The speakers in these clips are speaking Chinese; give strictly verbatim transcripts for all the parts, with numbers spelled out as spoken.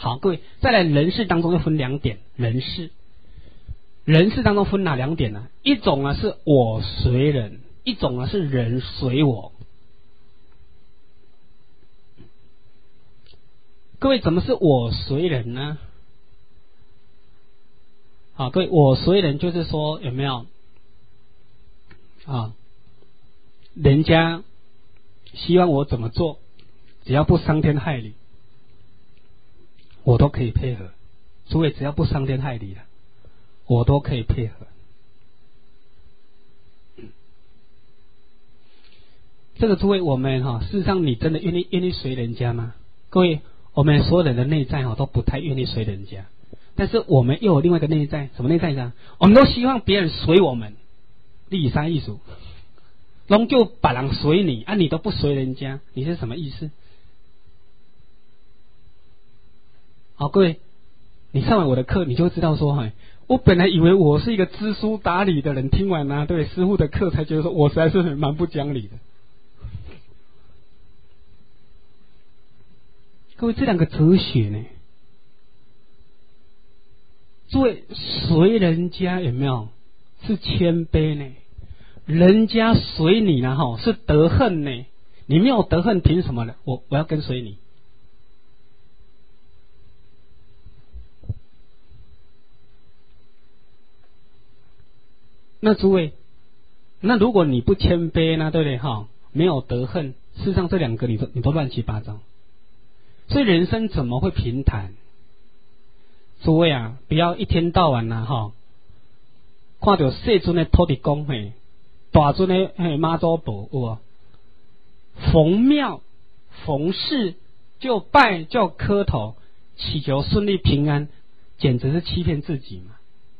好，各位，再来人事当中又分两点，人事，人事当中分哪两点呢？一种呢是我随人，一种呢是人随我。各位，怎么是我随人呢？好，各位，我随人就是说有没有啊？人家希望我怎么做，只要不伤天害理，我都可以配合。诸位，只要不伤天害理了，我都可以配合。这个诸位，我们哈、啊，事实上你真的愿意愿意随人家吗？各位，我们所有人的内在哈、啊、都不太愿意随人家，但是我们又有另外一个内在，什么内在呢？我们都希望别人随我们，立三艺术，拢就把人随你啊，你都不随人家，你是什么意思？好，各位，你上完我的课，你就知道说，哈，我本来以为我是一个知书达理的人，听完啊，对师父的课，才觉得说我实在是蛮不讲理的。各位，这两个哲学呢，诸位随人家有没有是谦卑呢？人家随你呢，哈，是得恨呢。你没有得恨，凭什么呢？我我要跟随你。那诸位，那如果你不谦卑呢，对不对？哈，没有得恨，事实上这两个你都你都乱七八糟。所以人生怎么会平坦？诸位啊，不要一天到晚呐、啊、哈，看到世尊的土地公嘿，大尊的嘿妈祖婆有无？逢庙逢事就拜就磕头，祈求顺利平安，简直是欺骗自己嘛！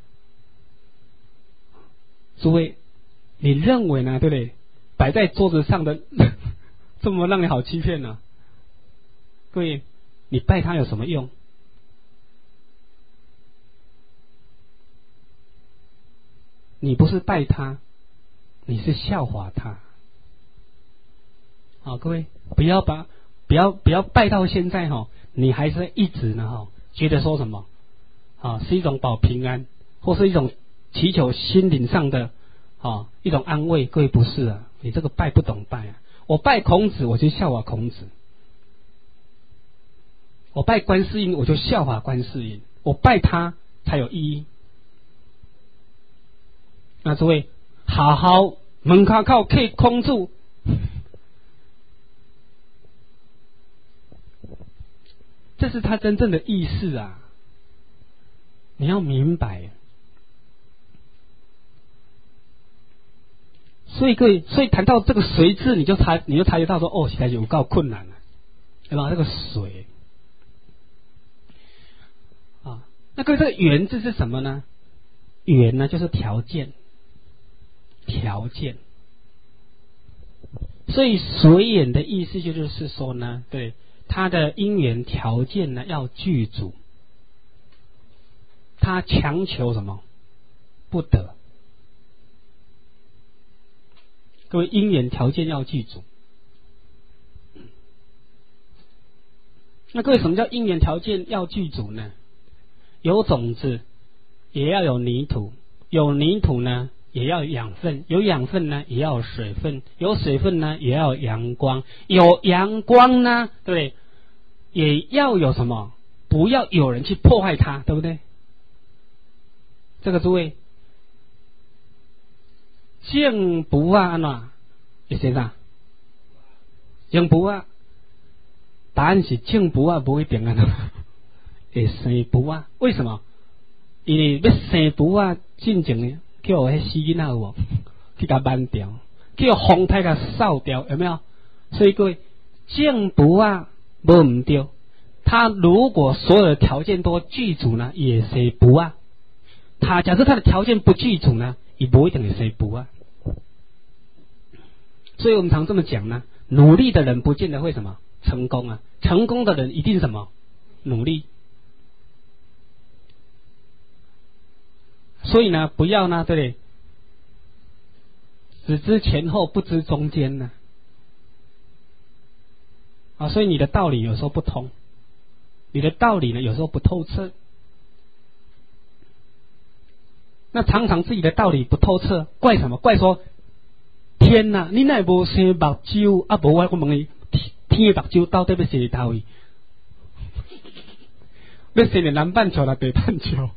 诸位，你认为呢？对不对？摆在桌子上的这么让你好欺骗呢、啊？各位，你拜他有什么用？你不是拜他，你是笑话他。好，各位，不要把不要不要拜到现在哈，你还是一直呢哈，觉得说什么啊是一种保平安，或是一种祈求心灵上的啊一种安慰。各位，不是啊，你这个拜不懂拜啊！我拜孔子，我就笑话孔子。我拜观世音，我就效法观世音，我拜他才有意义。那诸位，好好门口靠可以空住，这是他真正的意思啊！你要明白。所以各位，所以谈到这个随字，你就察你就察觉到说，哦，实在有够困难了、啊，对吧？这个随。那各位，这个缘字是什么呢？缘呢，就是条件，条件。所以随缘的意思就是说呢，对他的因缘条件呢要具足，他强求什么不得。各位，因缘条件要具足。那各位，什么叫因缘条件要具足呢？有种子，也要有泥土；有泥土呢，也要有养分；有养分呢，也要有水分；有水分呢，也要有阳光；有阳光呢，对不对？也要有什么？不要有人去破坏它，对不对？这个诸位，净不啊呐，你先生，净不啊？答案是净不啊，不会点啊。会生不啊？为什么？因为要生不啊，进前叫我迄死囡仔有无？去甲扳掉，叫风太甲扫掉，有没有？所以各位，净不啊，无唔对。他如果所有的条件都具足呢，也生不啊。他假设他的条件不具足呢，也不一定会生不啊。所以我们常这么讲呢，努力的人不见得会什么成功啊，成功的人一定什么努力。所以呢，不要呢，对不对？只知前后，不知中间呢。啊，所以你的道理有时候不通。 你的道理呢有时候不透彻。那常常自己的道理不透彻，怪什么？怪说天哪，你哪无生目睭啊？无我我问你，天的目睭到底要生在哪位？要生在南半球还是北半球？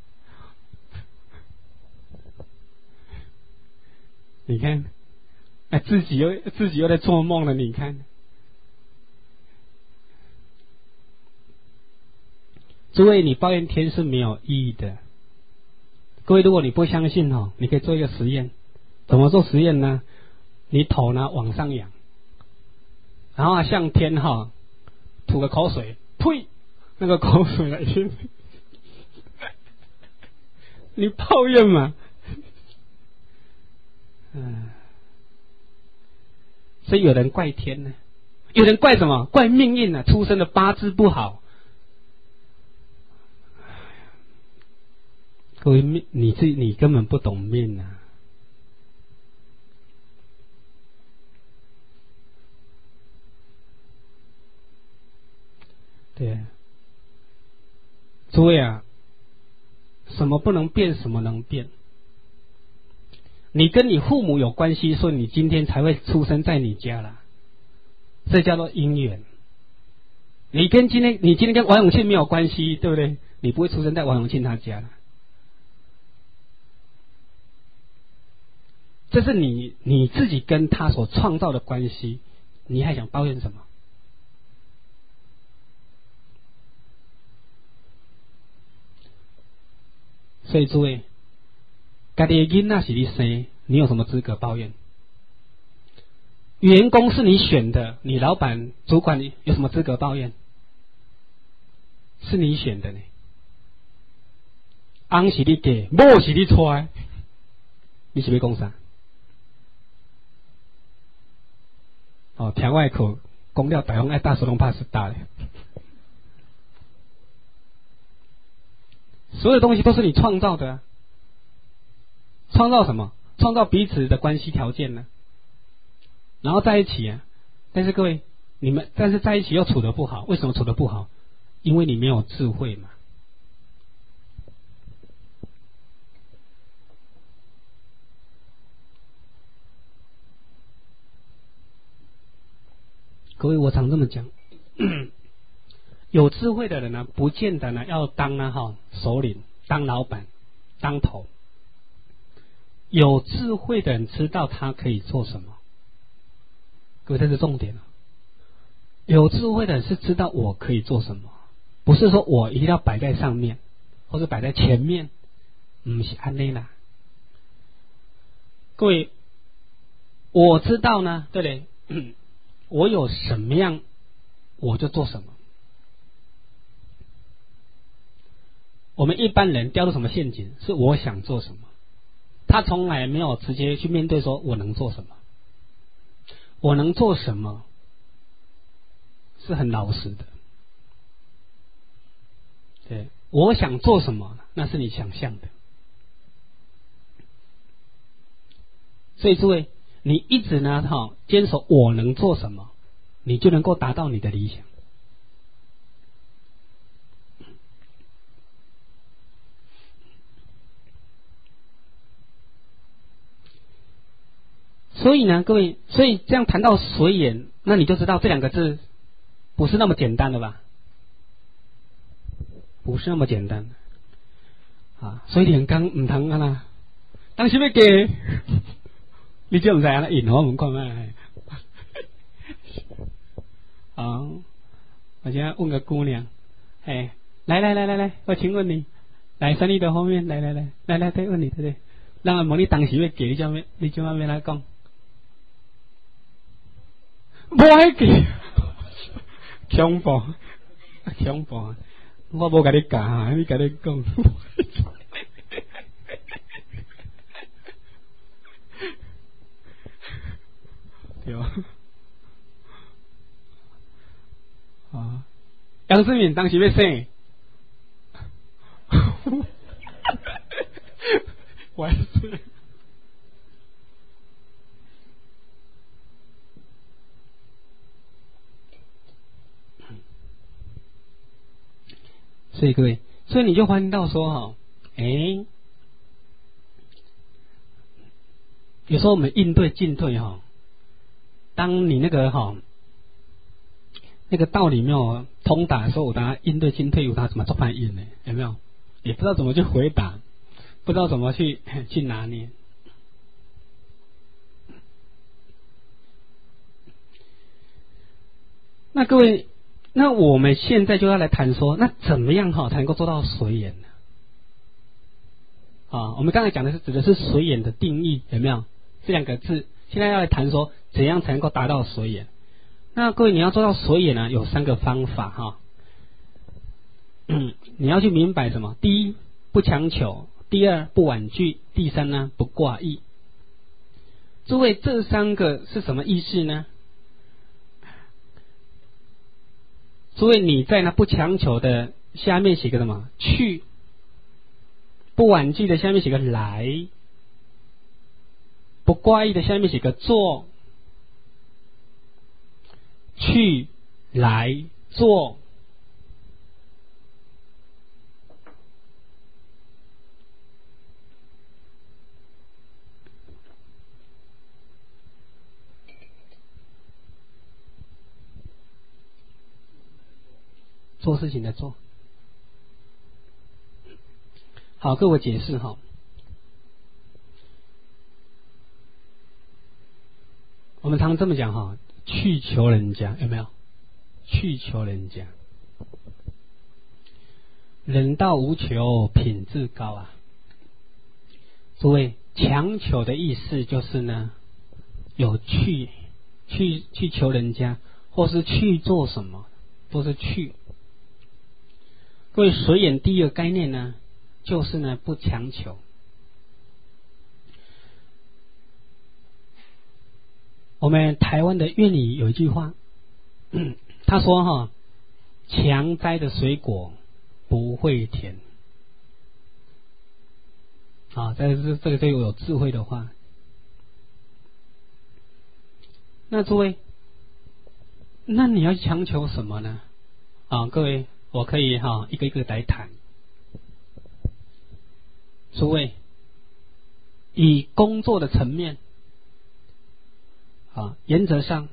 你看，哎，自己又自己又在做梦了。你看，诸位，你抱怨天是没有意义的。各位，如果你不相信哦，你可以做一个实验。怎么做实验呢？你头呢往上仰，然后啊向天哈、哦、吐个口水，呸，那个口水来听，你抱怨嘛？嗯，所以有人怪天呢，有人怪什么？怪命运啊，出生的八字不好。各位，命你自己你根本不懂命啊！对，诸位啊，什么不能变，什么能变？你跟你父母有关系，所以你今天才会出生在你家啦，这叫做因缘。你跟今天你今天跟王永庆没有关系，对不对？你不会出生在王永庆他家啦。这是你你自己跟他所创造的关系，你还想抱怨什么？所以诸位，家己的囡仔是你生，你有什么资格抱怨？员工是你选的，你老板、主管有什么资格抱怨？是你选的呢。翁是你给，某是你娶，你是要讲啥？哦，听外口讲了，台湾爱大手龙怕是大的。所有东西都是你创造的、啊，创造什么？创造彼此的关系条件呢？然后在一起啊。但是各位，你们但是在一起又处得不好，为什么处得不好？因为你没有智慧嘛。各位，我常这么讲，有智慧的人呢，不见得呢要当呢哈首领、当老板、当头。有智慧的人知道他可以做什么，各位，这是重点了。有智慧的人是知道我可以做什么，不是说我一定要摆在上面或者摆在前面，不是安内啦。各位，我知道呢，对不对？我有什么样我就做什么。我们一般人掉入什么陷阱？是我想做什么，他从来没有直接去面对说我能做什么，我能做什么是很老实的。对，我想做什么那是你想象的。所以诸位，你一直呢哈坚守我能做什么，你就能够达到你的理想。所以呢，各位，所以这样谈到随缘，那你就知道这两个字不是那么简单的吧？不是那么简单啊！所以你刚唔通啊啦，当时要给，你就唔知啊啦，引我们看卖。啊，我现在问个姑娘，哎，来来来来来，我请问你，来三立的后面，来来来来来，对，问你对不对？让我问你当时要给，你怎么你怎么要来讲？无爱记，恐怖，恐怖！我无甲你教，你甲你讲。对吧？啊，杨世敏当时要生，我还是。 所以各位，所以你就发现到说哈，哎，有时候我们应对进退哈，当你那个哈那个道理没有通达的时候，我大家应对进退有他怎么做反应呢？有没有？也不知道怎么去回答，不知道怎么去去拿捏。那各位，那我们现在就要来谈说，那怎么样哈才能够做到随缘呢？啊，我们刚才讲的是指的是随缘的定义，有没有？这两个字，现在要来谈说怎样才能够达到随缘。那各位，你要做到随缘呢，有三个方法哈。嗯，你要去明白什么？第一，不强求；第二，不婉拒；第三呢，不挂意。诸位，这三个是什么意思呢？诸位，你在那不强求的下面写个什么？去。不婉拒的下面写个来。不挂意的下面写个做。去来做。做事情的做。好，各位解释哈。我们常常这么讲哈，去求人家，有没有？去求人家，人道无求，品质高啊。诸位，强求的意思就是呢，有去去去求人家，或是去做什么，都是去。各位，随缘第一个概念呢，就是呢不强求。我们台湾的谚语有一句话，他说哈，强摘的水果不会甜。啊，这是这个这个有智慧的话。那诸位，那你要强求什么呢？啊，各位，我可以哈一个一个来谈。诸位，以工作的层面，啊，原则上，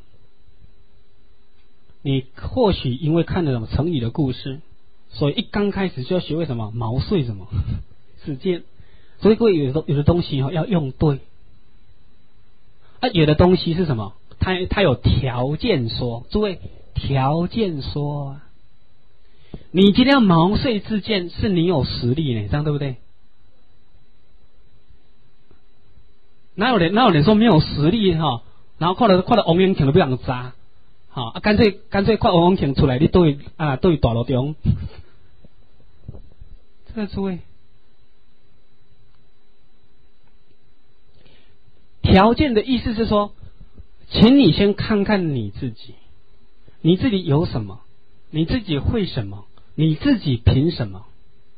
你或许因为看了什么成语的故事，所以一刚开始就要学会什么毛遂什么实践。所以各位，有的有的东西哈要用对，啊，有的东西是什么？它它有条件说，诸位，条件说啊，你今天要毛遂自荐，是你有实力呢，这样对不对？哪有人哪有人说没有实力哈？然后看到看到王永庆都不想扎，好啊，干脆干脆看王永庆出来，你对啊对大路中，这个诸位。条件的意思是说，请你先看看你自己，你自己有什么，你自己会什么，你自己凭什么？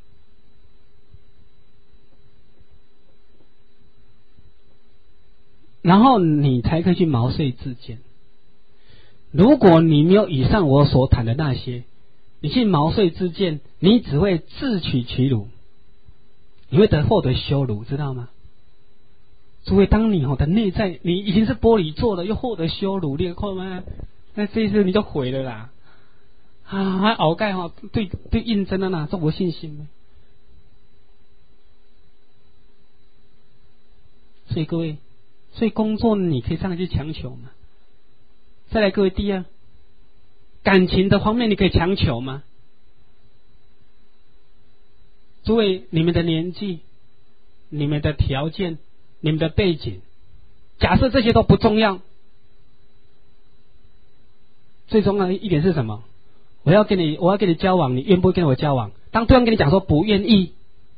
然后你才可以去毛遂自荐。如果你没有以上我所谈的那些，你去毛遂自荐，你只会自取其辱，你会得获得羞辱，知道吗？诸位，当你的内在你已经是玻璃做了，又获得羞辱，你看吗？那这一次你就毁了啦！啊，还熬盖哈，对对，应征了呐，这无信心吗？所以各位，所以工作你可以上来去强求吗？再来，各位，第二，感情的方面你可以强求吗？诸位，你们的年纪、你们的条件、你们的背景，假设这些都不重要，最重要的一点是什么？我要跟你，我要跟你交往，你愿不愿意跟我交往？当对方跟你讲说不愿意，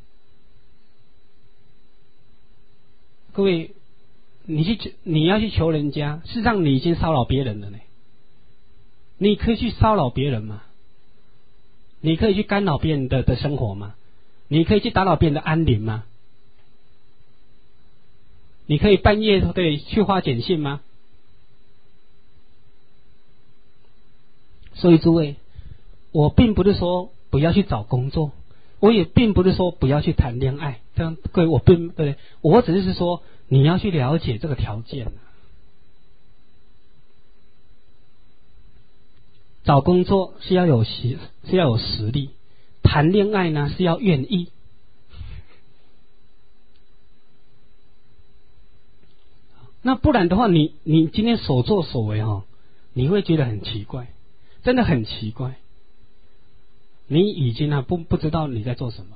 各位，你去你要去求人家，事实上你已经骚扰别人了呢。你可以去骚扰别人吗？你可以去干扰别人的的生活吗？你可以去打扰别人的安宁吗？你可以半夜对去发简讯吗？所以诸位，我并不是说不要去找工作，我也并不是说不要去谈恋爱，这样各位我并对不对？我只是说你要去了解这个条件。找工作是要有实是要有实力，谈恋爱呢是要愿意。那不然的话，你你今天所作所为哈，你会觉得很奇怪，真的很奇怪。你已经啊不不知道你在做什么。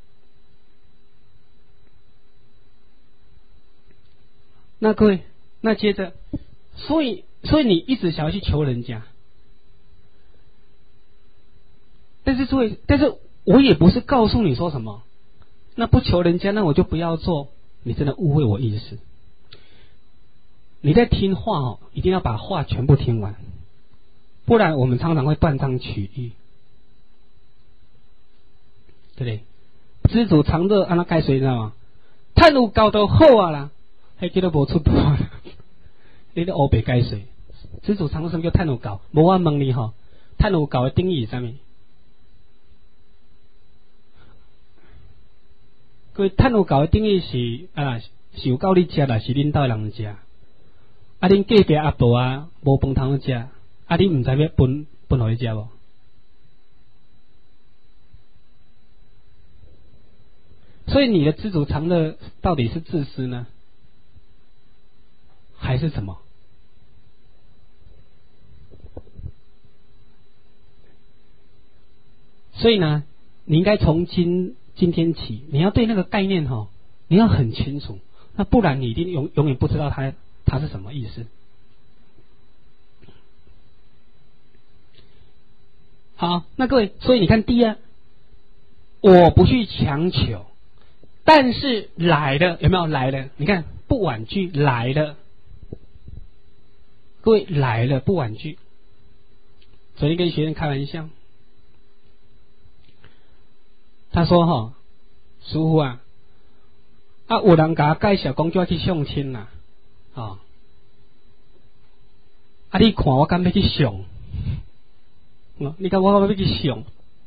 那各位，那接着，所以所以你一直想要去求人家，但是诸位，但是我也不是告诉你说什么，那不求人家，那我就不要做。你真的误会我意思。你在听话哦，一定要把话全部听完，不然我们常常会断章取义，对不对？知足常乐，按那解释你知道吗？趁有够就好啊啦，还叫做无出头啦。你咧乌白解释，知足常乐什么叫趁有够？无我问你吼，趁有够的定义是啥物？各位，趁有够的定义是啊，是有够你食啦，是恁兜人食。啊，恁隔壁阿婆啊，无饭通食，啊，你唔知要分分互伊食无？所以你的知足常乐到底是自私呢，还是什么？所以呢，你应该从今今天起，你要对那个概念哈，你要很清楚，那不然你一定永永远不知道它。它是什么意思？好，那各位，所以你看，第二，我不去强求，但是来了有没有来了？你看不婉拒来了，各位来了不婉拒。昨天跟学生开玩笑，他说哈、哦，师父啊，啊有人甲我介绍讲就要去相亲啦。哦，啊！你看我敢要去上？你看我敢要去上？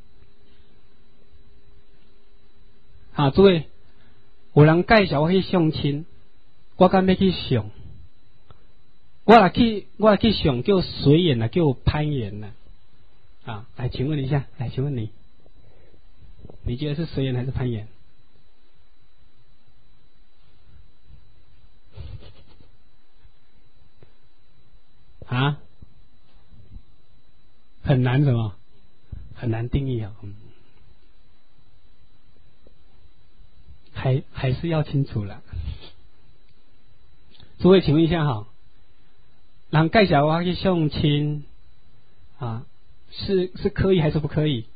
啊，诸位，有人介绍我去相亲，我敢要去上？我来去，我来去上叫随缘啦，叫攀缘啦。啊，来，请问一下，来，请问你，你觉得是随缘还是攀缘？啊，很难什么？很难定义啊、哦。嗯，还还是要清楚了。诸位，请问一下哈，人介绍我去相亲啊，是是可以还是不可以？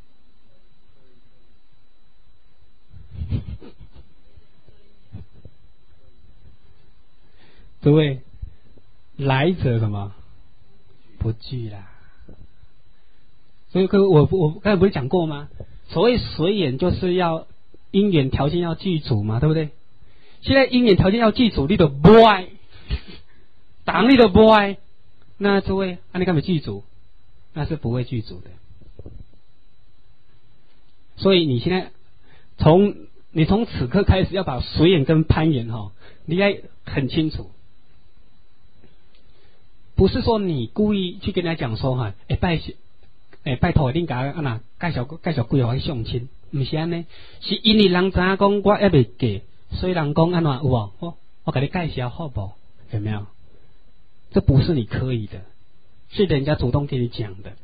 诸位。来者什么不拒啦？所以各位，我我刚才不是讲过吗？所谓随缘，就是要因缘条件要具足嘛，对不对？现在因缘条件要具足，你都不爱，当你都不爱，那诸位，啊，你干嘛具足？那是不会具足的。所以你现在从你从此刻开始要把随缘跟攀缘哈，你应该很清楚。不是说你故意去跟人家讲说哈，哎拜，哎拜托恁甲啊那介绍介绍几号去相亲，唔是安尼，是因为人知影讲我还未嫁，所以人讲安怎有无？我我给你介绍好不好？有没有？这不是你可以的，是人家主动跟你讲的。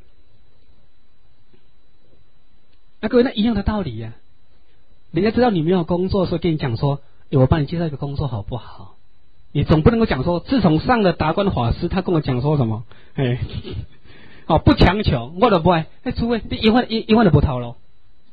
那各位，那一样的道理呀、啊。人家知道你没有工作，所以跟你讲说，哎，我帮你介绍一个工作好不好？你总不能够讲说，自从上了达观法师，他跟我讲说什么？哎，哦，不强求，我都不爱。哎，诸位，你一万一一万都不掏咯。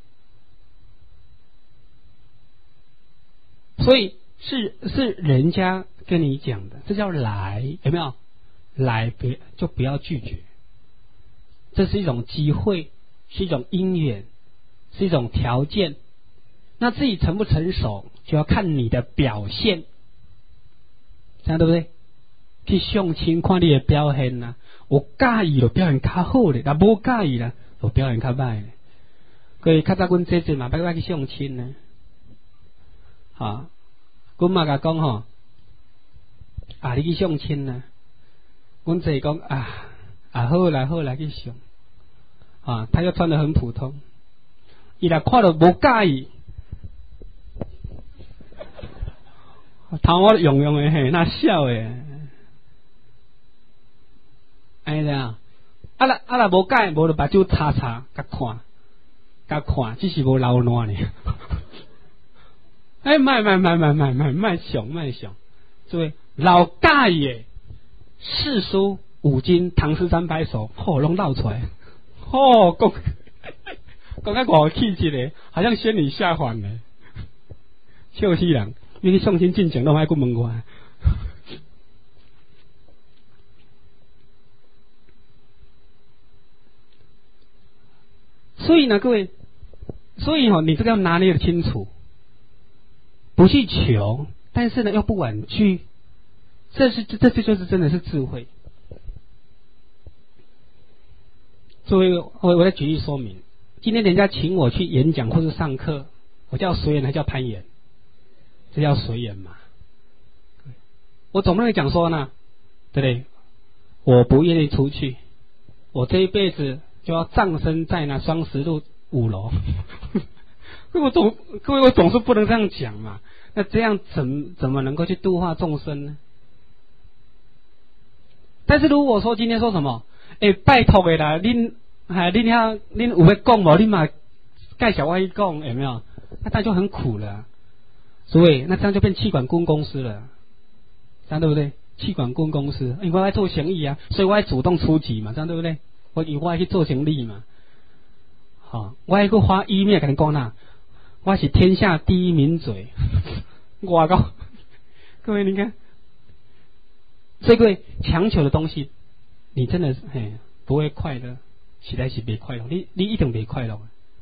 所以是是人家跟你讲的，这叫来，有没有？来别就不要拒绝，这是一种机会，是一种因缘，是一种条件。那自己成不成熟，就要看你的表现。这样对不对？去相亲看你的表现呐、啊，有介意就表现较好咧，那无介意啦，就表现较歹咧。 各位较早阮姐姐嘛，要我去相亲呢，哈，阮妈甲讲吼，啊，你去相亲呢？阮姐讲啊，啊好啦好啦去相，啊，他又穿得很普通，伊来看到无介意，头我用用的嘿，那笑诶，安尼啊，啊啦啊啦无介，无就把酒擦擦，甲看。甲看，只是无流烂呢。哎，卖卖卖卖卖卖卖上卖上，诸位老介耶，四书五经唐诗三百首，吼拢闹出来，吼讲讲甲我气质嘞，好像仙女下凡嘞，笑死人！你去相亲进前拢爱去问我。所以呢，各位，所以哦，你这个要拿捏的清楚，不去求，但是呢，又不婉拒，这是这这就是真的是智慧。作为我我再举例说明，今天人家请我去演讲或是上课，我叫随缘还叫攀岩？这叫随缘嘛。我总不能讲说呢，对不对？我不愿意出去，我这一辈子就要葬身在那双十路五楼。各位我总各位我总是不能这样讲嘛。那这样怎怎么能够去度化众生呢？但是如果说今天说什么，哎，拜托的啦，恁哎恁遐恁有要讲无？恁嘛介绍我去讲，有没有？那他就很苦了、啊。所以那这样就变气管顾问公司了，这样对不对？气管顾问公司，因为我要做生意啊，所以我要主动出击嘛，这样对不对？我以我要去做生意嘛，好、哦，我还去花一面跟你讲呐，我是天下第一名嘴，我靠，各位你看，所以各位强求的东西，你真的是嘿不会快乐，实在是别快乐，你你一定别快乐。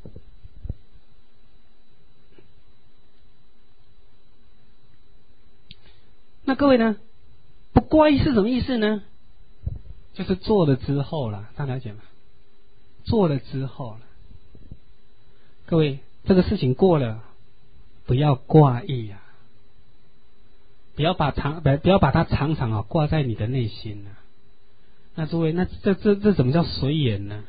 那各位呢？不挂意是什么意思呢？就是做了之后了，大家了解吗？做了之后了，各位这个事情过了，不要挂意啊，不要把常不不要把它常常啊挂在你的内心啊。那诸位，那这这这怎么叫随缘呢？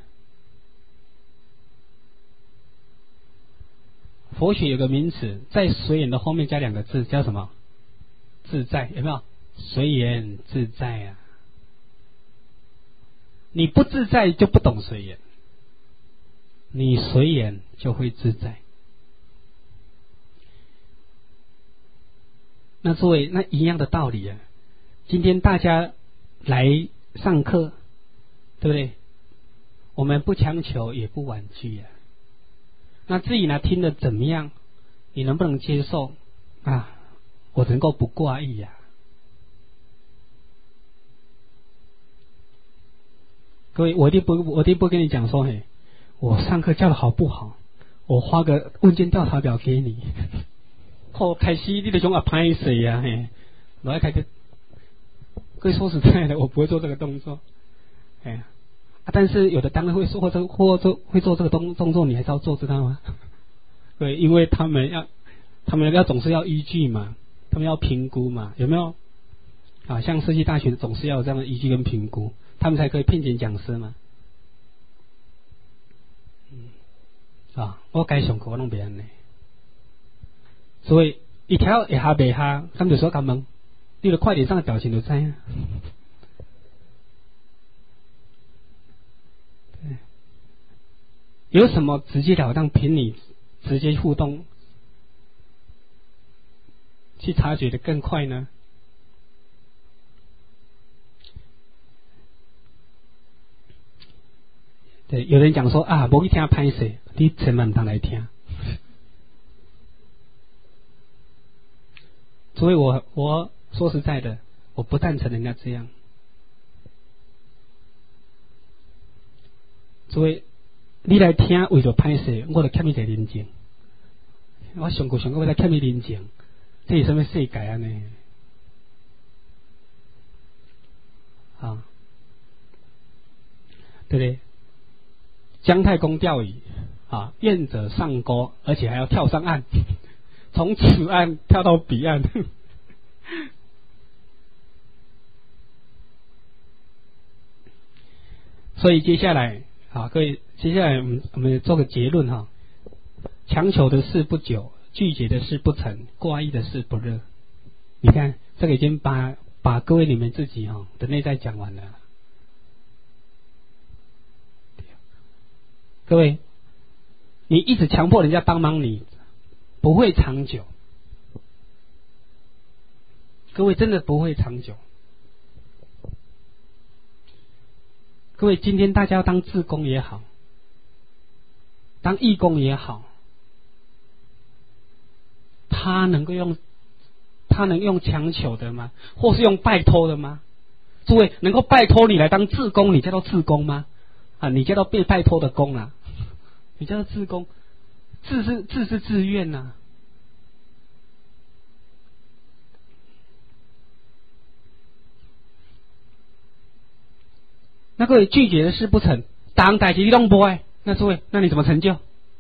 佛学有个名词，在随缘的后面加两个字，叫什么？自在，有没有？随缘自在啊！你不自在就不懂随缘，你随缘就会自在。那诸位，那一样的道理啊！今天大家来上课，对不对？我们不强求，也不婉拒啊。那自己呢，听得怎么样？你能不能接受啊？我能够不挂意呀、啊，各位，我一定不，我一定不跟你讲说，嘿，我上课教的好不好？我发个问卷调查表给你，后开始你就讲啊拍谁呀？嘿，我要开个，各位说实在的，我不会做这个动作，哎呀、啊，但是有的单位会做或者或者会做这个动动作，你还是要做，知道吗？对，因为他们要，他们要总是要依据嘛。他们要评估嘛，有没有？啊，像设计大学总是要有这样的依据跟评估，他们才可以聘请讲师嘛。嗯，啊，我该上课我拢袂安尼，所以一条会下袂下，他们就说甲问，你的快点上的表情就知啊。对，有什么直截了当凭你直接互动？去察觉的更快呢？对，有人讲说啊，无去听歹势，你千万唔通来听。所以我我说实在的，我不赞成人家这样。所以你来听为了歹势，我就欠你一个人情。我上过上过，我来欠你人情。这是什么世界啊呢？啊，对不对？姜太公钓鱼啊，愿者上钩，而且还要跳上岸，从此岸跳到彼岸。所以接下来，好，各位，接下来我们我们做个结论哈。强求的事不久，拒绝的事不成，挂意的事不热。你看，这个已经把把各位你们自己哈的内在讲完了。各位，你一直强迫人家帮忙你，不会长久。各位真的不会长久。各位，今天大家要当志工也好，当义工也好，他能够用他能用强求的吗？或是用拜托的吗？诸位，能够拜托你来当志工，你叫做志工吗？啊，你叫做被拜托的工啊，你叫做志工，志是志是自愿呐、啊。那各位拒绝的事不成，当代志你拢不爱，那诸位，那你怎么成就？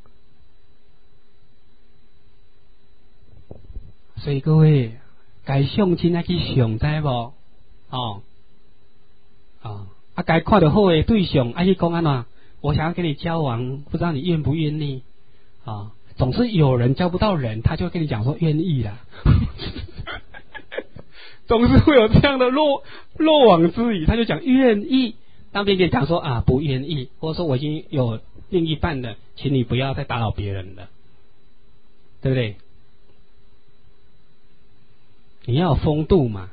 所以各位，该相亲啊去相，知无？哦，哦，啊，该看到好的对象，啊去讲安怎？我想要跟你交往，不知道你愿不愿意？啊、哦，总是有人交不到人，他就跟你讲说愿意啦。总是会有这样的漏漏网之鱼，他就讲愿意。当别人讲说啊不愿意，或者说我已经有另一半了，请你不要再打扰别人了，对不对？你要有风度嘛，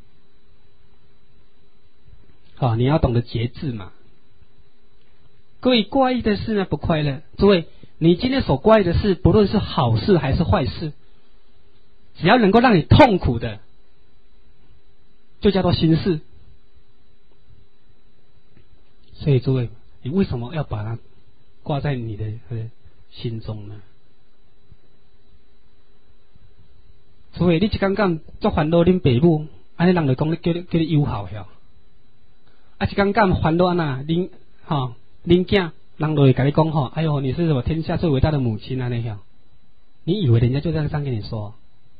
啊、哦，你要懂得节制嘛。各位，挂意的事呢不快乐。诸位，你今天所挂意的事，不论是好事还是坏事，只要能够让你痛苦的，就叫做心事。所以诸位，你为什么要把它挂在你的心中呢？诸位，你一刚刚做烦恼恁爸母，安尼人就讲你叫你叫你友好晓。啊，一刚刚烦恼安那恁哈恁囝，人就会跟你讲吼，哎呦，你是什么天下最伟大的母亲啊那晓。你以为人家就这样跟你说？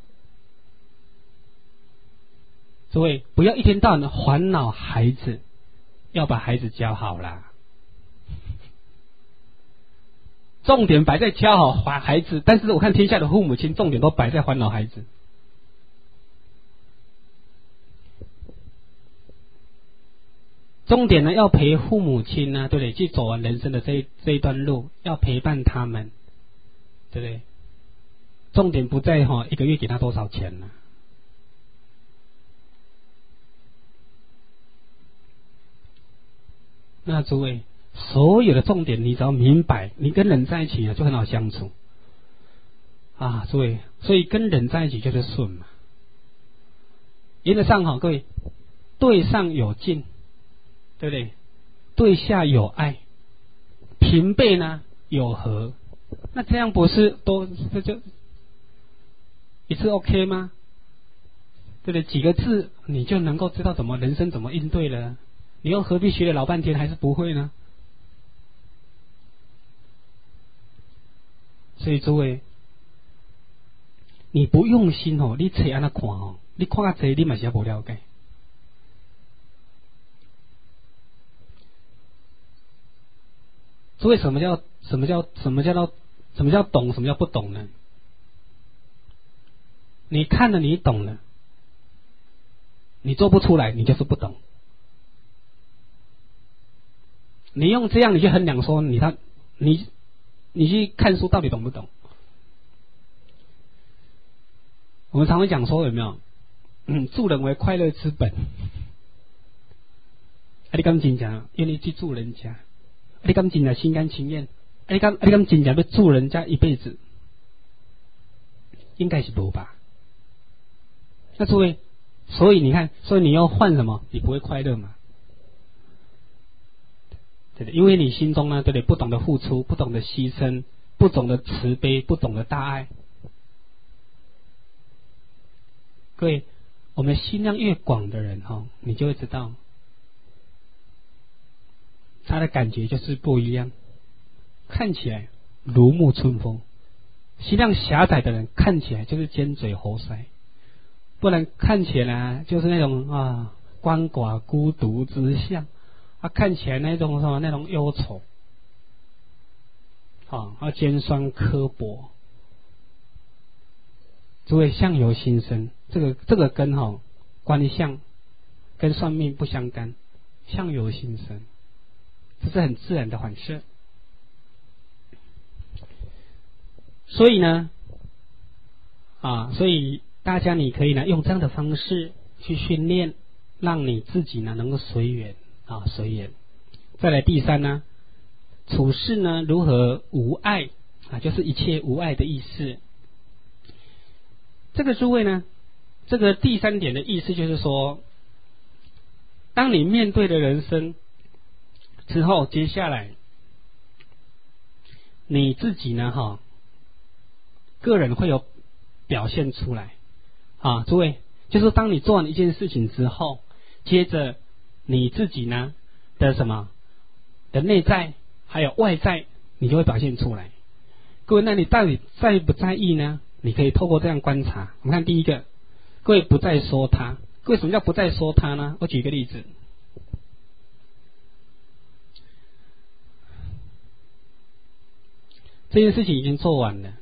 诸位，不要一天到晚的烦恼孩子。要把孩子教好啦，重点摆在教好孩子，但是我看天下的父母亲重点都摆在烦恼孩子。重点呢要陪父母亲呢、啊，对不对？去走完人生的这一这一段路，要陪伴他们，对不对？重点不在哈、哦、一个月给他多少钱呢、啊？那诸位，所有的重点你只要明白，你跟人在一起啊就很好相处啊，诸位，所以跟人在一起就是顺嘛。原则上哈，各位，对上有敬，对不对？对下有爱，平辈呢有和，那这样不是都这就一次 OK 吗？对不对？几个字你就能够知道怎么人生怎么应对了。你又何必学了老半天还是不会呢？所以诸位，你不用心哦，你册安那看哦，你看较济，你嘛是无了解。诸位，什么叫什么叫什么叫做什么叫懂？什么叫不懂呢？你看了，你懂了，你做不出来，你就是不懂。你用这样你去衡量说你他你你去看书到底懂不懂？我们常会讲说有没有？嗯，助人为快乐之本。啊，你敢真正愿意去助人家？啊，你敢真正心甘情愿？啊，你敢啊，你敢真正要助人家一辈子？应该是不吧？那诸位，所以你看，所以你要换什么？你不会快乐嘛？对的，因为你心中呢，对不对？不懂得付出，不懂得牺牲，不懂得慈悲，不懂得大爱。各位，我们心量越广的人哈，你就会知道，他的感觉就是不一样。看起来如沐春风。心量狭窄的人看起来就是尖嘴猴腮，不然看起来就是那种啊鳏寡孤独之相啊，看起来那种什么那种忧愁啊，啊尖酸刻薄。诸位相由心生，这个这个跟哈、哦、观相跟算命不相干，相由心生，这是很自然的反射。所以呢，啊，所以大家你可以呢用这样的方式去训练，让你自己呢能够随缘啊随缘。再来第三呢，处事呢如何无碍啊，就是一切无碍的意思。这个诸位呢，这个第三点的意思就是说，当你面对的人生之后，接下来你自己呢哈，个人会有表现出来啊，诸位，就是当你做完一件事情之后，接着你自己呢的什么的内在还有外在，你就会表现出来。各位，那你到底在不在意呢？你可以透过这样观察。我们看第一个，各位不再说他。各位，什么叫不再说他呢？我举一个例子。这件事情已经做完了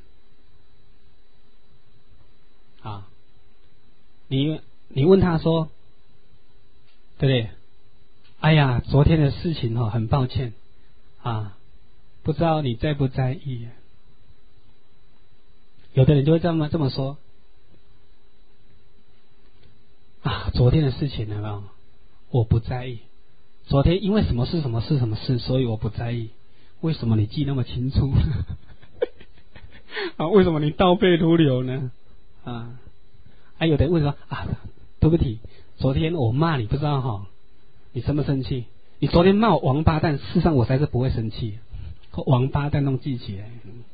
啊，你你问他说，对不对？哎呀，昨天的事情哦，很抱歉啊，不知道你在不在意。有的人就会这么这么说啊，昨天的事情有没有？我不在意。昨天因为什么事什么事什么事，所以我不在意。为什么你记那么清楚？啊，为什么你倒背如流呢？啊，还、啊、有的人问说啊，对不起，昨天我骂你，不知道哈，你生不生气？你昨天骂我王八蛋，事实上我才是不会生气，王八蛋弄记起来。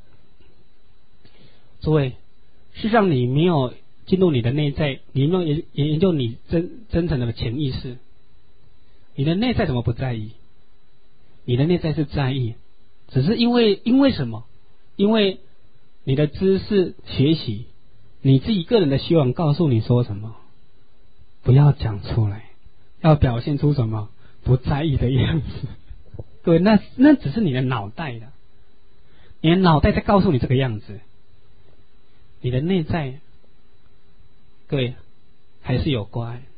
诸位，事实上你没有进入你的内在，你没有研研究你真真诚的潜意识，你的内在怎么不在意？你的内在是在意，只是因为因为什么？因为你的知识学习，你自己个人的希望告诉你说什么，不要讲出来，要表现出什么不在意的样子。各位，那那只是你的脑袋的，你的脑袋在告诉你这个样子。你的内在，各位还是有关爱。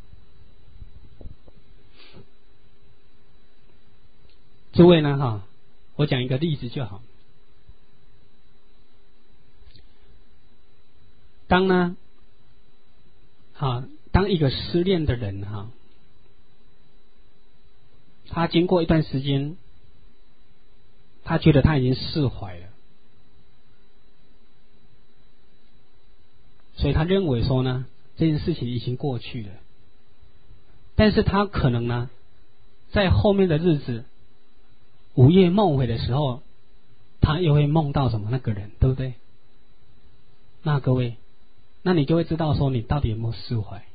诸位呢哈，我讲一个例子就好。当呢，啊，当一个失恋的人哈，他经过一段时间，他觉得他已经释怀了。所以他认为说呢，这件事情已经过去了，但是他可能呢，在后面的日子午夜梦回的时候，他又会梦到什么那个人，对不对？那各位，那你就会知道说你到底有没有释怀。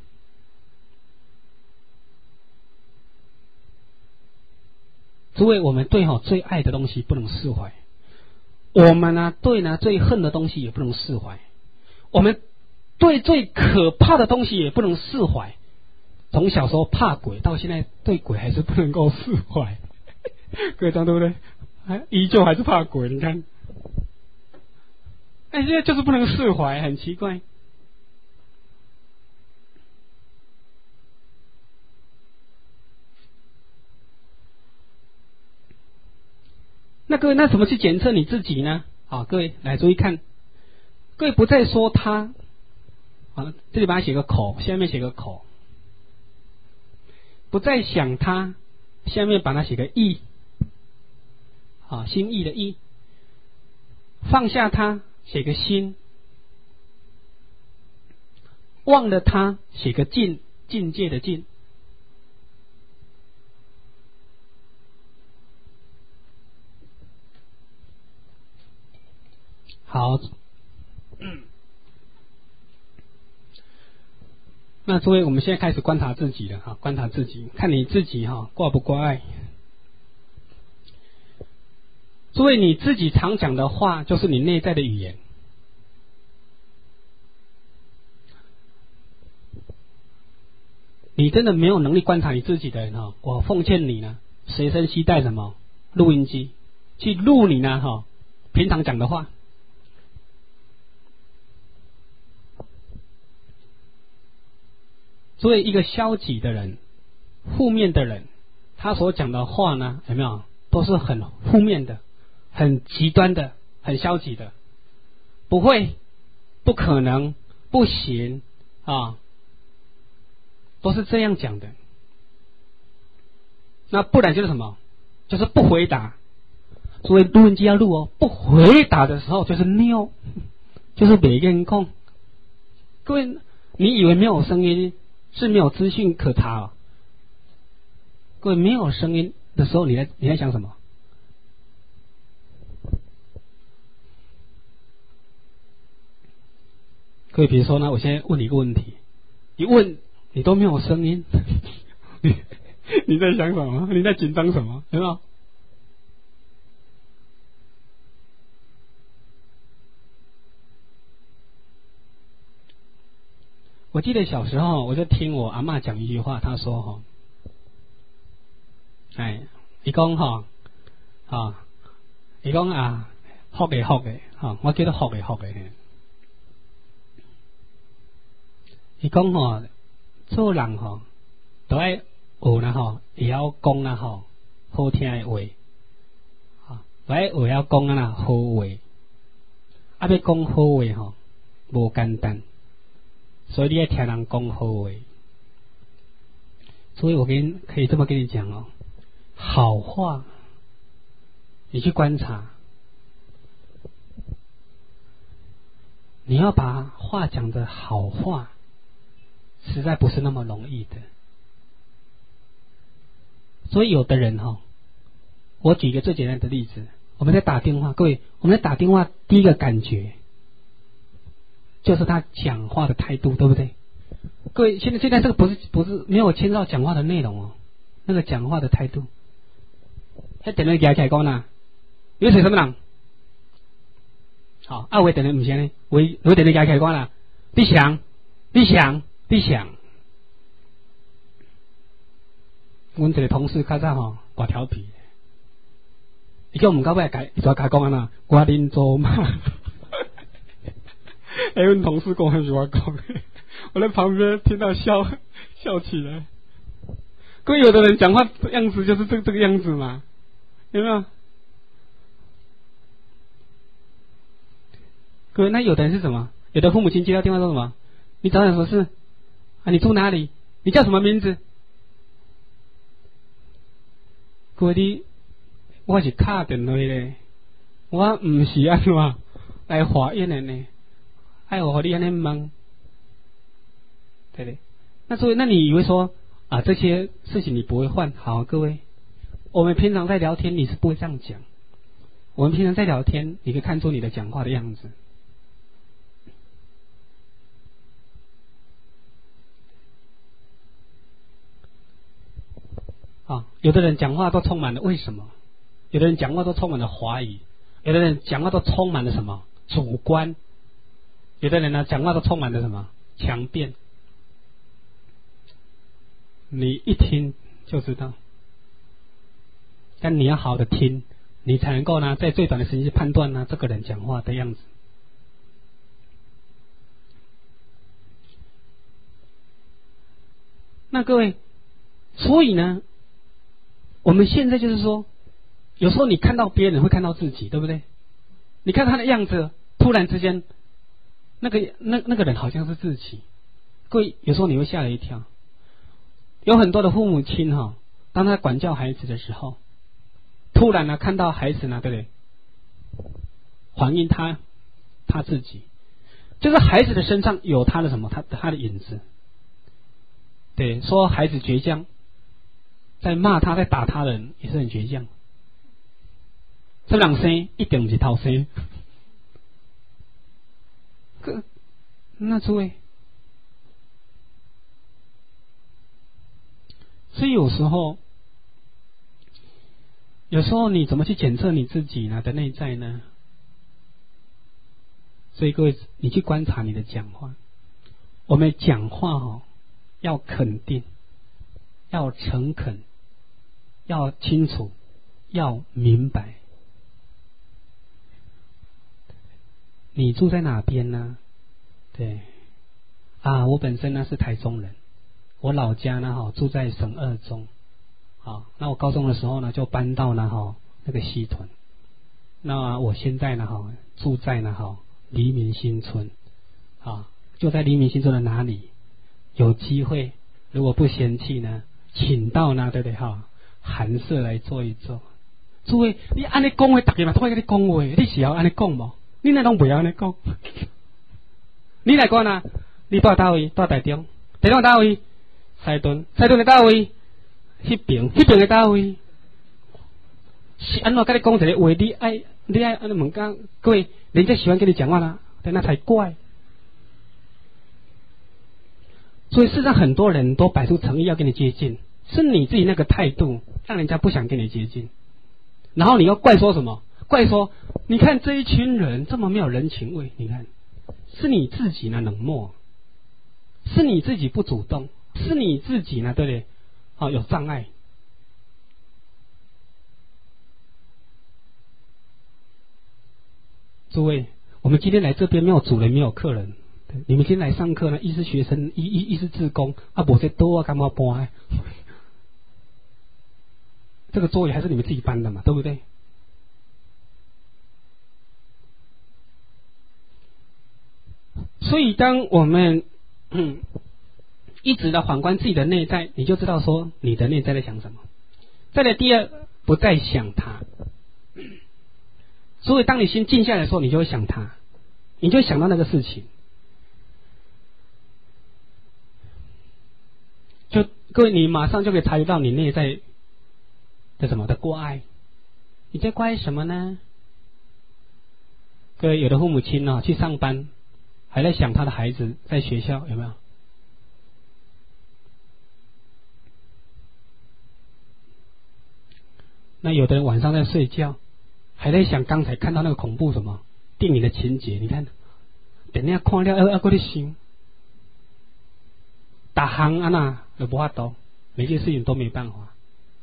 诸位，我们对哈最爱的东西不能释怀，我们呢对呢最恨的东西也不能释怀，我们对最可怕的东西也不能释怀。从小时候怕鬼，到现在对鬼还是不能够释怀。各位，对不对？还依旧还是怕鬼，你看。哎，现在就是不能释怀，很奇怪。那各位，那怎么去检测你自己呢？好，各位来注意看，各位不再说他。啊，这里把它写个口，下面写个口，不再想他，下面把它写个意，啊，心意的意，放下他，写个心，忘了他，写个境，境界的境。好。那诸位，我们现在开始观察自己了哈，观察自己，看你自己哈挂不挂碍。 所以你自己常讲的话，就是你内在的语言。你真的没有能力观察你自己的人哈，我奉劝你呢，随身携带什么录音机，去录你呢哈平常讲的话。所以一个消极的人、负面的人，他所讲的话呢，有没有都是很负面的、很极端的、很消极的，不会、不可能、不行啊，都是这样讲的。那不然就是什么？就是不回答。所以录音机要录哦，不回答的时候就是尿，就是没跟空。各位，你以为没有声音是没有资讯可查哦？各位，没有声音的时候，你在你在想什么？各位，比如说呢，我现在问你一个问题，一问你都没有声音，你你在想什么？你在紧张什么？有没有？我记得小时候，我就听我阿嬷讲一句话，她说哈，哎，伊讲哈，啊，伊讲啊，福的福的，哈，我记得福的福的。伊讲吼，做人吼，都爱学啦吼，会晓讲啦吼，好听的话，啊，都爱会晓讲啊啦好话，啊，要讲好话吼，无简单。所以你要听人讲好话，所以我跟可以这么跟你讲哦，好话，你去观察，你要把话讲的好话，实在不是那么容易的。所以有的人哈、哦，我举一个最简单的例子，我们在打电话，各位，我们在打电话第一个感觉。就是他讲话的态度，对不对？各位，现在现在这个不是不是没有牵到讲话的内容哦，那个讲话的态度。迄电话举起来讲啦，你是什么人？好，啊，我电话唔是呢，我我电话举起来讲啦，你想，你想，你想。阮一个同事较早吼，大调皮，伊叫我们到尾改，伊就甲讲啊呐，我恁做嘛。哎，我同事跟我很喜欢讲，我在旁边听到笑笑起来。各位，有的人讲话样子就是这这个样子嘛，有没有？各位，那有的人是什么？有的父母亲接到电话说什么？你找点什么事？啊，你住哪里？你叫什么名字？各位，你我是打电话咧，我唔是安怎来化验的呢？哎，我和你安尼问，对不对？那所以，那你以为说啊，这些事情你不会换？好，各位，我们平常在聊天，你是不会这样讲。我们平常在聊天，你可以看出你的讲话的样子。啊，有的人讲话都充满了为什么？有的人讲话都充满了怀疑，有的人讲话都充满了什么主观？有的人呢，讲话都充满了什么强辩，你一听就知道。但你要好的听，你才能够呢，在最短的时间去判断呢这个人讲话的样子。那各位，所以呢，我们现在就是说，有时候你看到别人会看到自己，对不对？你看他的样子，突然之间。那个那那个人好像是自己，各位有时候你会吓了一跳。有很多的父母亲哈、哦，当他管教孩子的时候，突然呢看到孩子呢，对不对？还应他他自己，就是孩子的身上有他的什么，他他的影子。对，说孩子倔强，在骂他、在打他的人也是很倔强。这两生一定不是偷生。个那诸位，所以有时候有时候你怎么去检测你自己呢的内在呢？所以各位，你去观察你的讲话。我们讲话哦，要肯定，要诚恳，要清楚，要明白。你住在哪边呢？对，啊，我本身呢是台中人，我老家呢哈住在省二中，啊，那我高中的时候呢就搬到呢哈那个西屯，那我现在呢哈住在呢哈黎明新村，啊，就在黎明新村的哪里？有机会，如果不嫌弃呢，请到呢对不对哈寒舍来坐一坐。诸位，你安尼讲话，大家嘛都爱跟你讲话，你是要安尼讲无？你那拢不要安尼讲。你来讲啊，你住倒位？住台中？台中倒位？西屯？西屯的倒位？迄边？迄边的倒位？是安怎跟你讲一个话？你爱你爱安尼问讲，各位，人家喜欢跟你讲话啦，但那才怪。所以事实上，很多人都摆出诚意要跟你接近，是你自己那个态度让人家不想跟你接近，然后你要怪说什么？怪说你看这一群人这么没有人情味，你看是你自己呢冷漠，是你自己不主动，是你自己呢对不对？哦，有障碍。诸位，我们今天来这边没有主人，没有客人。你们今天来上课呢，一是学生，一一一是志工，啊，无这多啊，干嘛搬？这个座椅还是你们自己搬的嘛，对不对？所以，当我们嗯一直的反观自己的内在，你就知道说你的内在在想什么。再来，第二，不再想他。所以，当你心静下来的时候，你就会想他，你就会想到那个事情。就各位，你马上就可以察觉到你内在的什么的挂碍。你在挂碍什么呢？各位，有的父母亲呢、哦、去上班，还在想他的孩子在学校有没有？那有的人晚上在睡觉，还在想刚才看到那个恐怖什么电影的情节。你看，等下看了要要搁咧想。打行啊那都无法度，每件事情都没办法。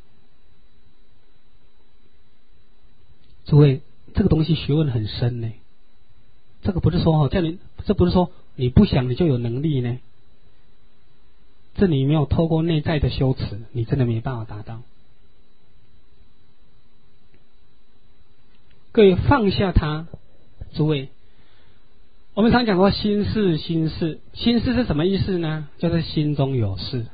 诸位，这个东西学问很深呢。这个不是说哦，叫你，这不是说你不想你就有能力呢。这你没有透过内在的修持，你真的没办法达到。各位放下它，诸位。我们常讲过心事，心事，心事是什么意思呢？就是心中有事。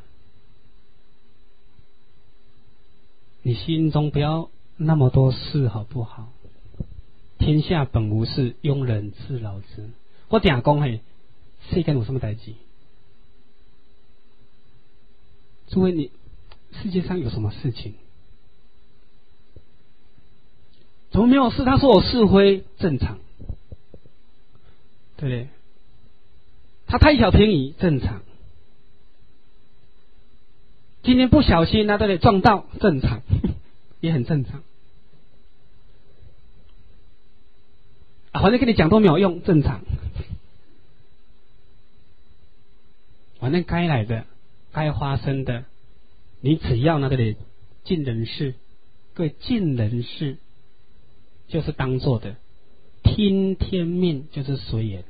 你心中不要那么多事，好不好？天下本无事，庸人自扰之。我常讲嘿，世间有什么代志？诸位，你世界上有什么事情？怎么没有事？他说我是非正常。对不对？他贪小便宜正常，今天不小心啊，对不对？撞到正常，也很正常啊，反正跟你讲都没有用，正常。反正该来的、该发生的，你只要呢，对不对？尽人事，各位尽人事就是当做的，听天命就是随缘。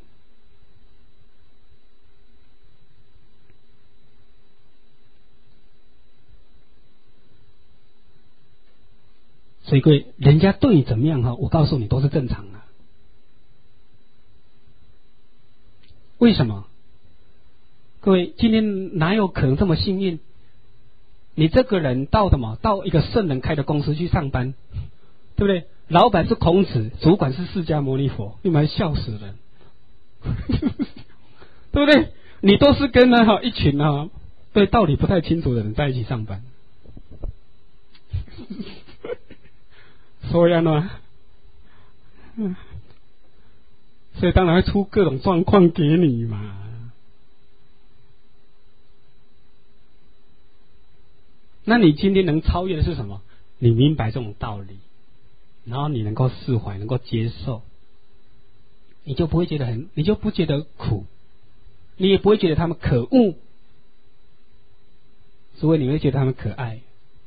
所以各位，人家对你怎么样哈，我告诉你都是正常的。为什么？各位，今天哪有可能这么幸运？你这个人到的嘛，到一个圣人开的公司去上班，对不对？老板是孔子，主管是释迦牟尼佛，你们笑死人，对不对？你都是跟呢哈一群啊对道理不太清楚的人在一起上班。所以呢，嗯，所以当然会出各种状况给你嘛。那你今天能超越的是什么？ 你明白这种道理，然后你能够释怀，能够接受，你就不会觉得很，你就不觉得苦，你也不会觉得他们可恶，所以你会觉得他们可爱。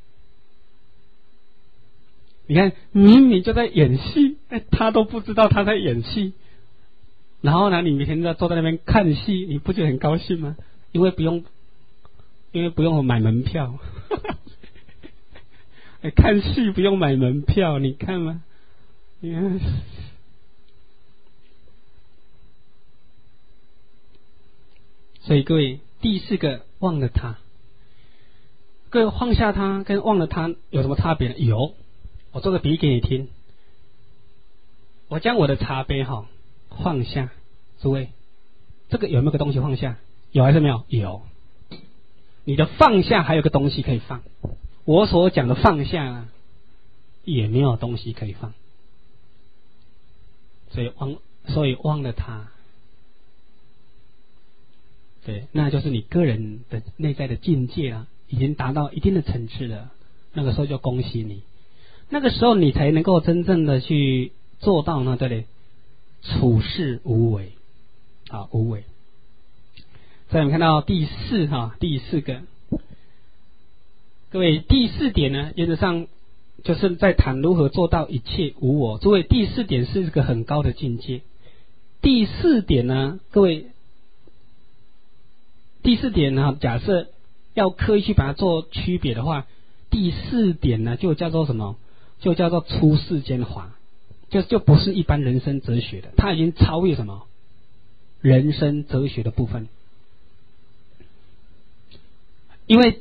你看，明明就在演戏，哎，他都不知道他在演戏。然后呢，你每天都坐在那边看戏，你不觉得很高兴吗？因为不用，因为不用买门票，看戏不用买门票，你看吗？你看，所以各位，第四个忘了他，各位放下他跟忘了他有什么差别呢？有。我做个比喻给你听，我将我的茶杯哈放下，诸位，这个有没有个东西放下？有还是没有？有。你的放下还有个东西可以放，我所讲的放下呢，也没有东西可以放，所以忘，所以忘了它，对，那就是你个人的内在的境界啊，已经达到一定的层次了，那个时候就恭喜你。那个时候你才能够真正的去做到呢，对不对？处事无为，啊，无为。再我们看到第四哈，第四个，各位第四点呢，原则上就是在谈如何做到一切无我。诸位，第四点是一个很高的境界。第四点呢，各位，第四点呢，假设要刻意去把它做区别的话，第四点呢，就叫做什么？就叫做出世间法，就就不是一般人生哲学的，它已经超越什么人生哲学的部分。因为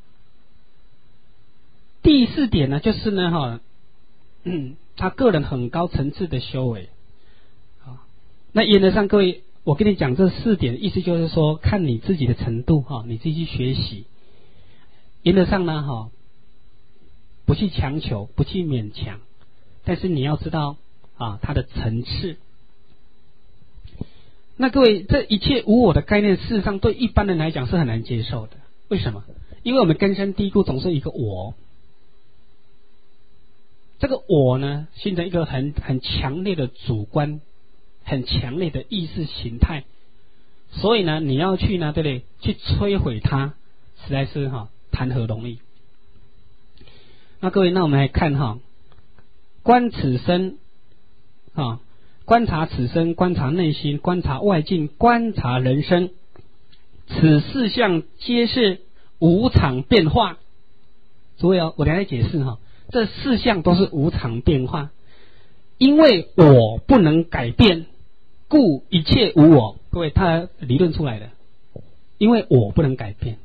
第四点呢，就是呢哈，嗯，他个人很高层次的修为啊。那原则上，各位，我跟你讲这四点，意思就是说，看你自己的程度哈，你自己去学习。原则上呢哈，不去强求，不去勉强，但是你要知道啊，它的层次。那各位，这一切无我的概念，事实上对一般人来讲是很难接受的。为什么？因为我们根深蒂固总是一个我，这个我呢，形成一个很很强烈的主观，很强烈的意识形态，所以呢，你要去呢，对不对？去摧毁它，实在是哈，谈何容易。那各位，那我们来看哈，观此身啊，观察此身，观察内心，观察外境，观察人生，此四项皆是无常变化。诸位哦，我来解释哈，这四项都是无常变化，因为我不能改变，故一切无我。各位，他理论出来的，因为我不能改变，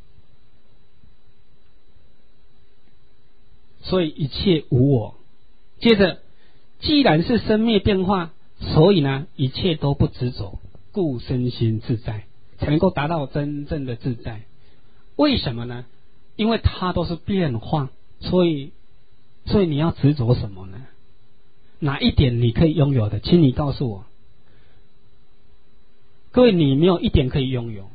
所以一切无我。接着，既然是生灭变化，所以呢，一切都不执着，故身心自在，才能够达到真正的自在。为什么呢？因为它都是变化，所以所以你要执着什么呢？哪一点你可以拥有的，请你告诉我。各位，你没有一点可以拥有。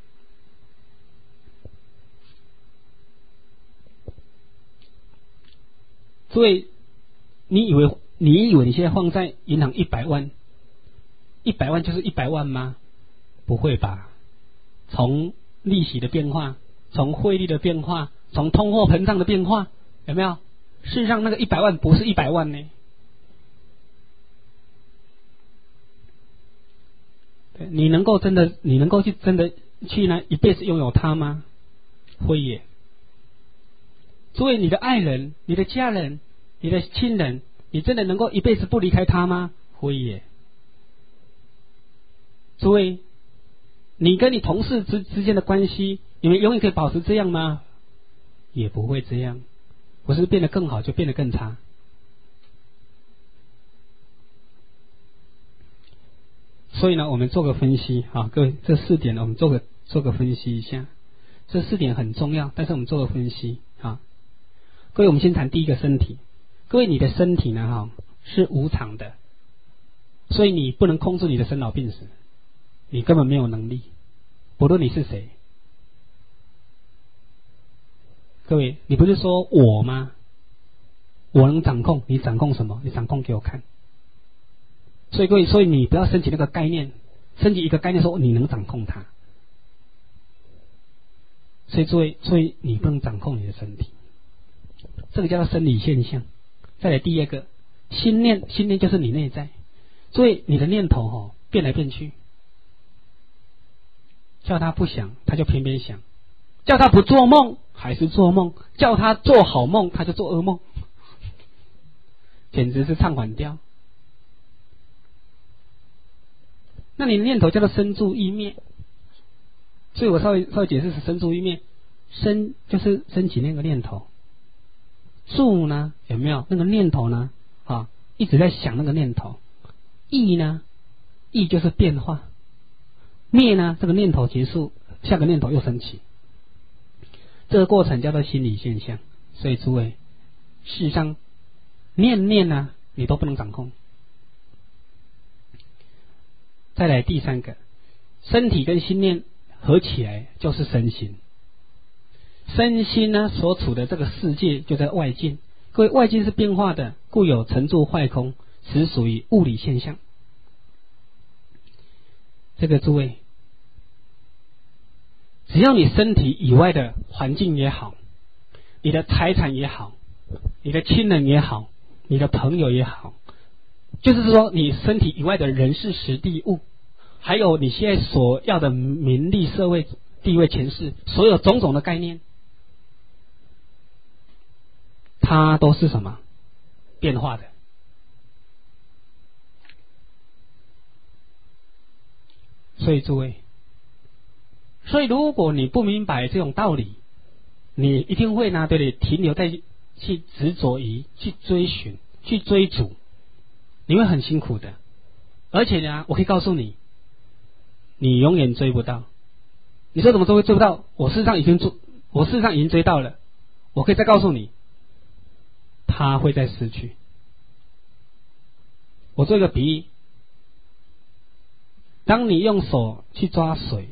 所以你以为你以为你现在放在银行一百万，一百万就是一百万吗？不会吧？从利息的变化，从汇率的变化，从通货膨胀的变化，有没有？事实上，那个一百万不是一百万呢。对，你能够真的，你能够去真的去呢一辈子拥有它吗？会也。所以你的爱人、你的家人、你的亲人，你真的能够一辈子不离开他吗？会也。诸位，你跟你同事之之间的关系，你们永远可以保持这样吗？也不会这样，不是变得更好就变得更差。所以呢，我们做个分析啊，各位，这四点呢，我们做个做个分析一下。这四点很重要，但是我们做个分析啊。各位，我们先谈第一个身体。各位，你的身体呢，哈，是无常的，所以你不能控制你的生老病死，你根本没有能力，不论你是谁。各位，你不是说我吗？ 我能掌控，你掌控什么？你掌控给我看。所以各位，所以你不要升起那个概念，升起一个概念说你能掌控它。所以诸位，所以你不能掌控你的身体，这个叫做生理现象。再来第二个，心念，心念就是你内在。所以你的念头哦变来变去，叫他不想，他就偏偏想；叫他不做梦，还是做梦；叫他做好梦，他就做噩梦，简直是唱反调。那你的念头叫做生住意灭，所以我稍微稍微解释是生住意灭。生就是升起那个念头，住呢有没有那个念头呢？啊，一直在想那个念头。意呢，意就是变化。灭呢，这个念头结束，下个念头又升起。这个过程叫做心理现象。所以诸位，事实上念念呢，你都不能掌控。再来第三个，身体跟心念合起来就是身心。身心呢所处的这个世界就在外境，各位，外境是变化的，故有成住坏空，此属于物理现象。这个诸位，只要你身体以外的环境也好，你的财产也好，你的亲人也好，你的朋友也好，就是说你身体以外的人事时地物，还有你现在所要的名利社会地位权势，所有种种的概念，它都是什么？变化的。所以诸位，所以如果你不明白这种道理，你一定会呢，对你停留在去执着于去追寻去追逐，你会很辛苦的。而且呢，我可以告诉你，你永远追不到。你说怎么都会追不到？我事实上已经追，我事实上已经追到了。我可以再告诉你，它会再失去。我做一个比喻，当你用手去抓水，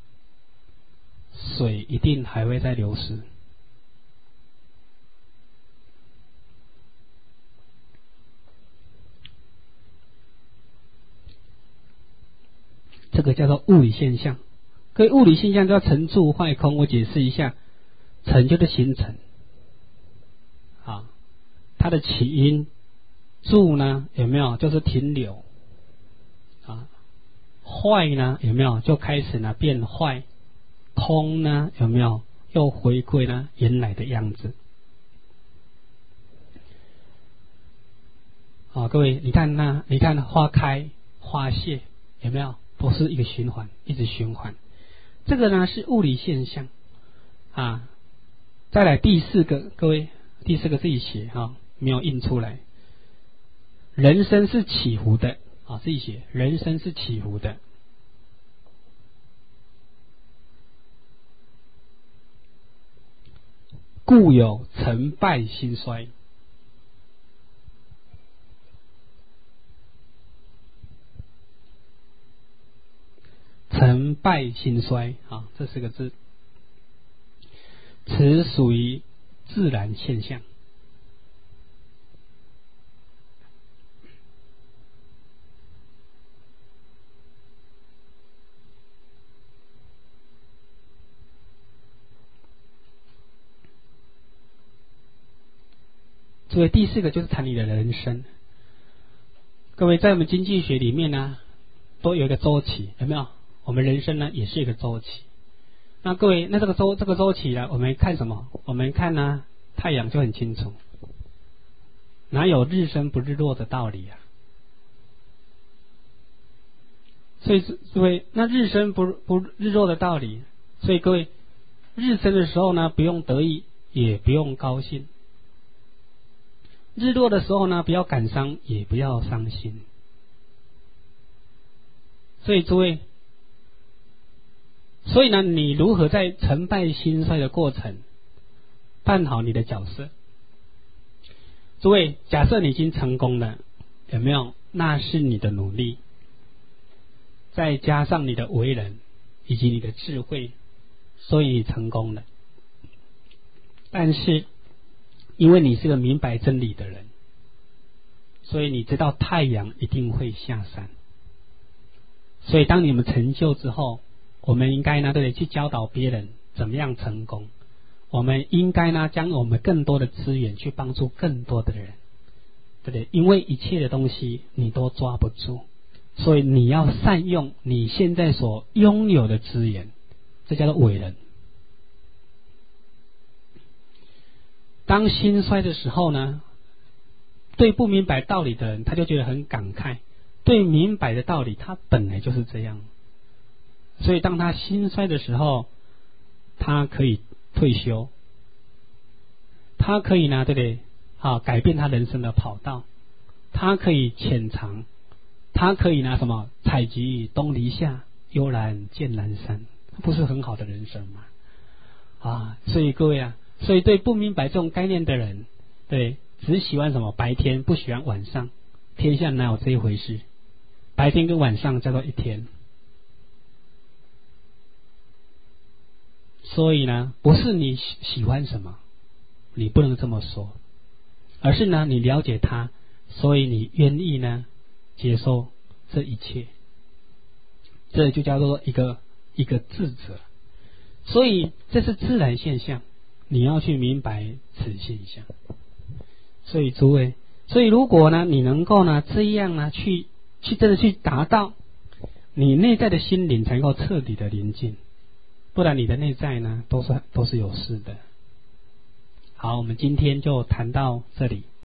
水一定还会再流失。这个叫做物理现象。各位，物理现象叫成住坏空。我解释一下，成就是形成，啊，它的起因；住呢，有没有就是停留，啊，坏呢有没有就开始呢变坏，空呢有没有又回归呢原来的样子。啊，各位，你看那你看花开花谢，有没有都是一个循环，一直循环。这个呢是物理现象啊。再来第四个，各位，第四个自己写哈、啊，没有印出来。人生是起伏的啊，自己写，人生是起伏的。故有成败兴衰。成败兴衰啊，这四个字，此属于自然现象。所以第四个就是谈你的人生。各位，在我们经济学里面呢，都有一个周期，有没有？我们人生呢也是一个周期。那各位，那这个周这个周期呢，我们看什么？我们看呢太阳就很清楚，哪有日升不日落的道理啊？所以各位，那日升不不日落的道理，所以各位，日升的时候呢，不用得意，也不用高兴；日落的时候呢，不要感伤，也不要伤心。所以诸位。所以呢，你如何在成败兴衰的过程扮好你的角色？诸位，假设你已经成功了，有没有？那是你的努力，再加上你的为人以及你的智慧，所以你成功了。但是因为你是个明白真理的人，所以你知道太阳一定会下山。所以当你们成就之后，我们应该呢，对不对？去教导别人怎么样成功。我们应该呢，将我们更多的资源去帮助更多的人，对不对？因为一切的东西你都抓不住，所以你要善用你现在所拥有的资源，这叫做伟人。当心衰的时候呢，对不明白道理的人，他就觉得很感慨；对明白的道理，他本来就是这样。所以当他心衰的时候，他可以退休，他可以呢，对不对？啊，改变他人生的跑道，他可以潜藏，他可以拿什么采菊东篱下，悠然见南山，不是很好的人生吗？啊，所以各位啊，所以对不明白这种概念的人，对，只喜欢什么白天，不喜欢晚上。天下哪有这一回事？白天跟晚上叫做一天。所以呢，不是你喜欢什么，你不能这么说，而是呢，你了解它，所以你愿意呢接受这一切，这就叫做一个一个智者。所以这是自然现象，你要去明白此现象。所以诸位，所以如果呢，你能够呢这样呢去去真的去达到，你内在的心灵才能够彻底的宁静。不然你的内在呢都是都是有事的。好，我们今天就谈到这里。